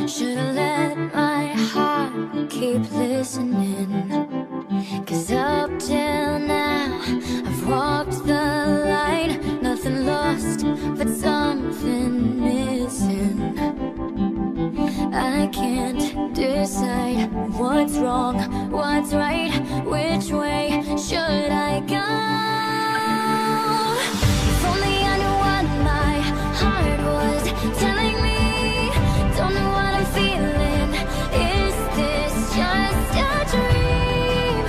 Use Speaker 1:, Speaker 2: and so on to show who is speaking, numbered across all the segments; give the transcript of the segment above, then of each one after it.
Speaker 1: Should've let my heart keep listening, 'cause up till now I've walked the line. Nothing lost, but something missing. I can't decide what's wrong, what's right. Which way should I go? If only I knew what my heart was telling me. Don't know what I'm feeling. Is this just a dream?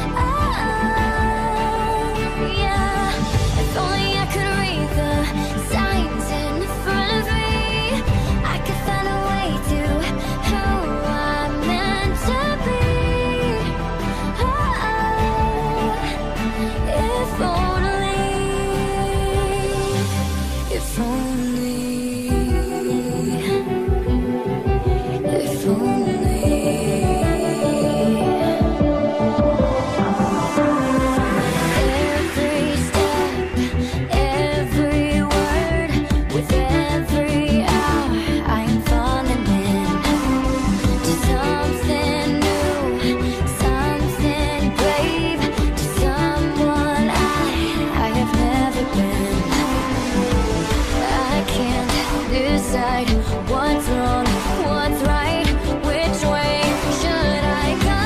Speaker 1: Oh, yeah. If only I could read the signs in front of me, I could find a way to who I'm meant to be. Oh, if only, if only. If only. Every step, every word, with every hour I am falling into something new, something brave, to someone I have never been. I can't decide what's wrong, what's right. Which way should I go?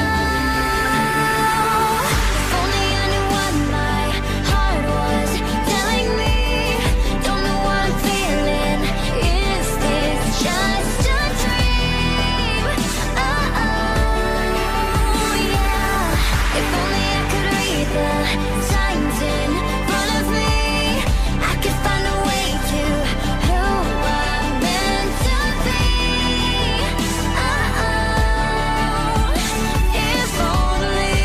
Speaker 1: If only I knew what my heart was telling me. Don't know what I'm feeling. Is this just a dream? Oh, yeah. If only I could read the signs in front of me, I could find a way to who I'm meant to be. Oh, if only.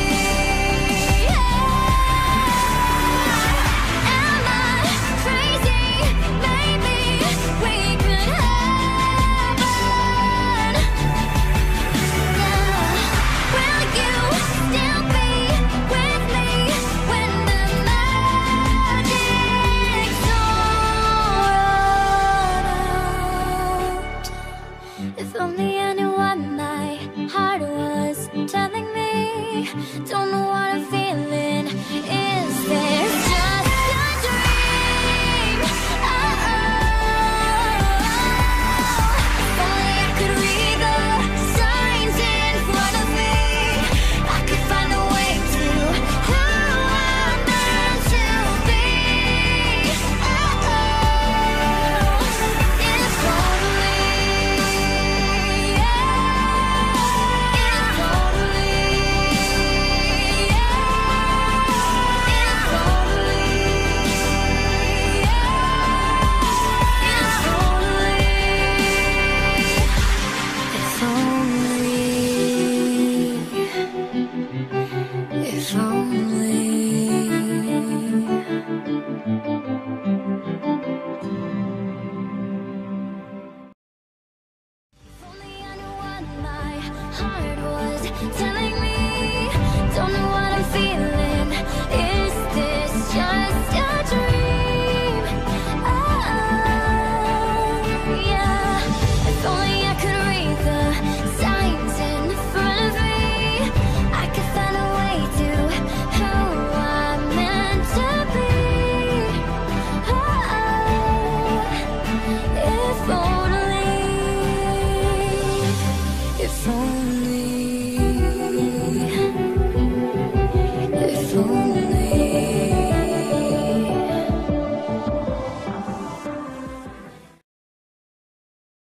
Speaker 1: Am I crazy? Maybe we could happen. Will you still be with me when the magic's all run out? If only I knew what my heart was telling me. Don't know what I'm feeling. Is this just a dream? Oh, if only I could read the signs in front of me, I could find a way to who I'm meant to be. Oh, if only, yeah. If only, if only. If only I knew what my heart